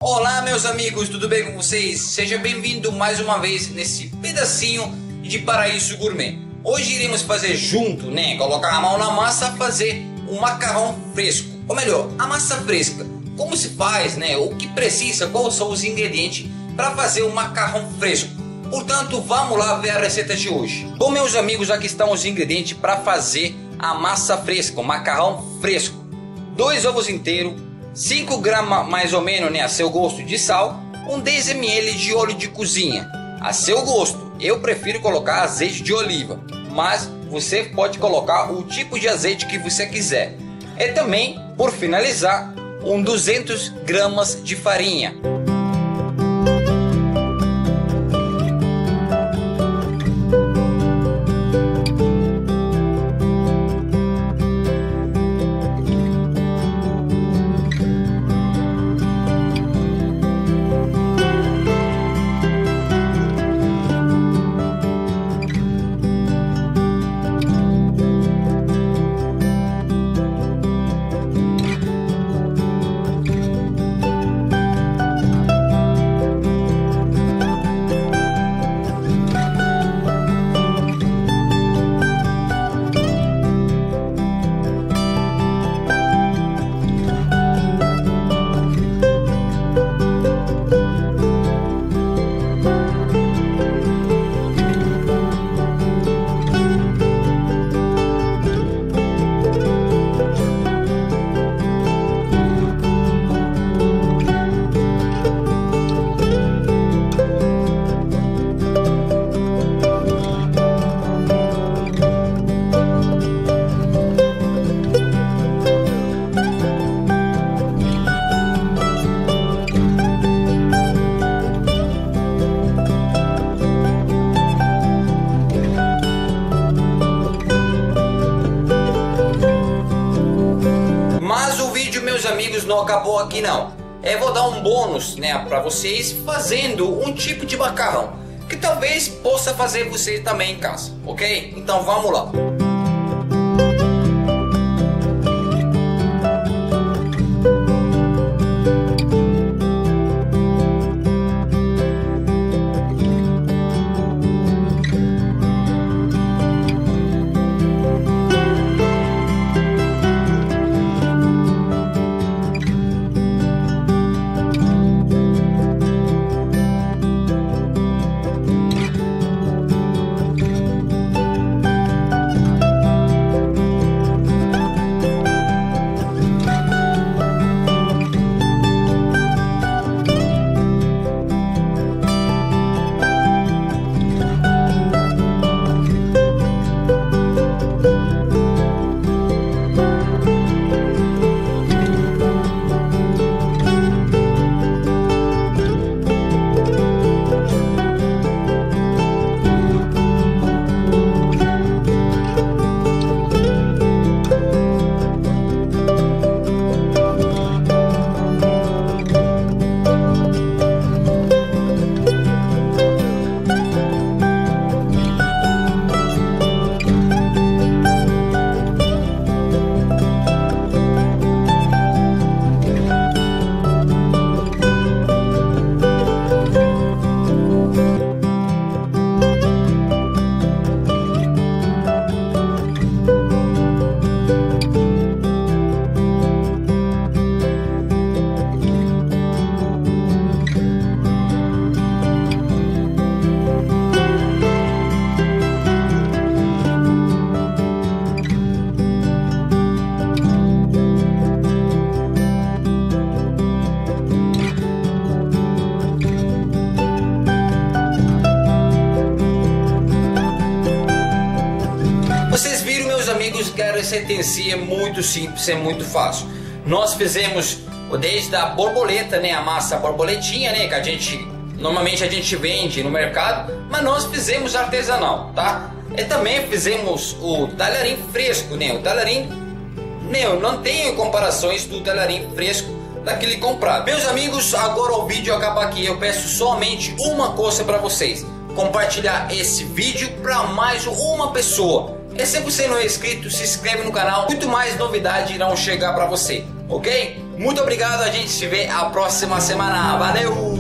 Olá meus amigos, tudo bem com vocês? Seja bem-vindo mais uma vez nesse pedacinho de Paraíso Gourmet. Hoje iremos fazer junto, colocar a mão na massa, fazer um macarrão fresco. Ou melhor, a massa fresca. Como se faz, o que precisa, quais são os ingredientes para fazer um macarrão fresco. Portanto, vamos lá ver a receita de hoje. Bom meus amigos, aqui estão os ingredientes para fazer a massa fresca, o macarrão fresco. 2 ovos inteiros, 5 gramas mais ou menos, a seu gosto de sal, 10 ml de óleo de cozinha, a seu gosto. Eu prefiro colocar azeite de oliva, mas você pode colocar o tipo de azeite que você quiser. E também, por finalizar, 200 gramas de farinha. Meus amigos, não acabou aqui não. Eu vou dar um bônus, para vocês fazendo um tipo de macarrão que talvez possa fazer você também em casa, ok? Então vamos lá. Vocês viram, meus amigos, que a receita em si é muito simples, é muito fácil. Nós fizemos desde a borboleta, a massa borboletinha, que normalmente a gente vende no mercado, mas nós fizemos artesanal, tá? E também fizemos o talharim fresco, o talharim, não tem comparações do talharim fresco daquele comprado. Meus amigos, agora o vídeo acaba aqui. Eu peço somente uma coisa para vocês: compartilhar esse vídeo para mais uma pessoa. E se você não é inscrito, se inscreve no canal, muito mais novidades irão chegar para você, ok? Muito obrigado, a gente se vê a próxima semana. Valeu!